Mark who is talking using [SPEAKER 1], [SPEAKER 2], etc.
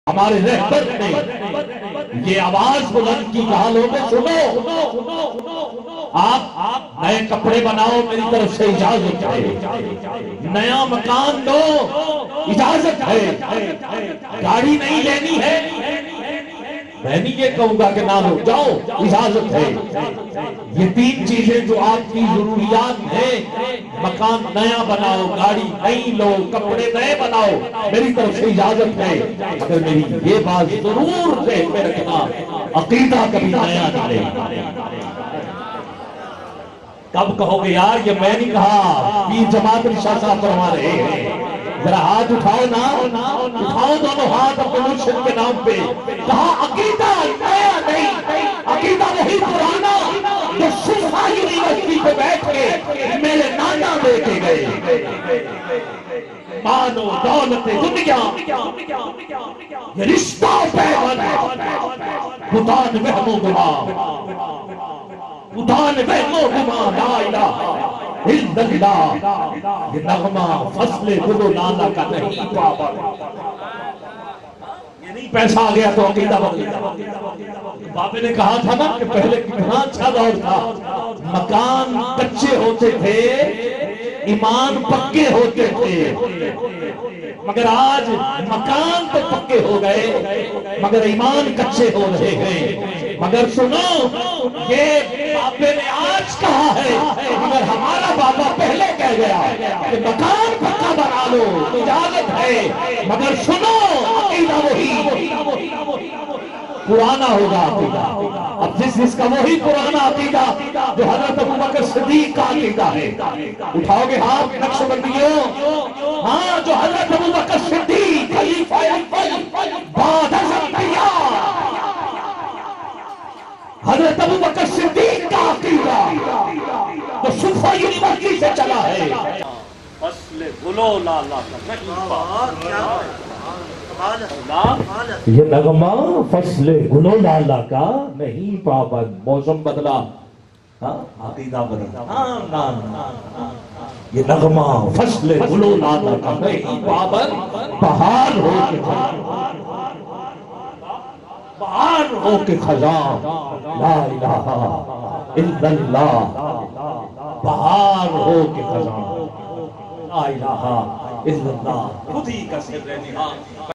[SPEAKER 1] ہمارے رہبر نے یہ آواز بلند کی کہا لوگوں سنو، آپ نئے کپڑے بناؤ میری طرف سے اجازت ہے، نیا مکان دو اجازت ہے، گاڑی نہیں لینی ہے میں نہیں یہ کہوں گا کہ نہ لو، جاؤ اجازت ہے۔ یہ تین چیزیں جو آپ کی ضروریات ہیں، مکان نیا بناؤ، گاڑی نئی لو، کپڑے نئے بناؤ، میری طرف سے اجازت ہے، مگر میری یہ بات ضرور ذہن میں رکھنا، عقیدہ کبھی نیا نہ لے۔ کب کہو گے یار یہ میں نہیں کہا، پیر جماعت شاہ صاحب فرما رہے ہیں، ذرا ہاتھ اٹھاؤ نا، اٹھاؤ دونوں ہاتھ اپنے مرشد کے نام پہ، کہا عقیدہ نیا نہیں، عقیدہ وہی پرانا جو صفحہ یونیورسٹی پہ بیٹھ کے میرے نانا دے کے گئے۔ مانو دولت دنیا یہ رشتہ پیوند خدا نے وہم و گمان، خدا نے وہم و گمان، لا الہ الا اللہ۔ یہ نغمہ فصل گل و لالا کا نہیں پابند، یہ نہیں پیسہ آ گیا تو عقیدہ بن گیا۔ بابے نے کہا تھا نا کہ پہلے کتنا اچھا دور تھا، مکان کچے ہوتے تھے، ایمان پکے ہوتے تھے، مگر آج مکان تو پکے ہو گئے مگر ایمان کچے ہو رہے ہیں۔ مگر سنو یہ بابے نے آج کہا ہے، مگر ہمارا بابا پہلے کہہ گیا کہ مکان پکا بنا لو اجازت ہے، مگر سنو عقیدہ وہی پرانا ہوگا عقیدہ، اب جس کا وہی پرانا عقیدہ جو حضرت ابوبکر صدیق کا عقیدہ ہے، اٹھاؤ گے ہاتھ نقش بندیوں، ہاں جو حضرت ابوبکر صدیق خلیفہ اول بعد از انبیاء، حضرت ابوبکر صدیق کا عقیدہ جو صفحہ یونیورسٹی سے چلا ہے، فصل گل و لالا کا نہیں پابند۔ یہ نغمہ فصل گل و لالا کا نہیں پابند، موسم بدلا عقیدہ بدلا، یہ نغمہ فصل گل و لالا کا نہیں پابند، بہار ہو کے بہار ہو کے خزاں، لا الہ الا اللہ، بہار ہو کے خزاں، لا الہ الا اللہ، خود ہی کا سر نہاد۔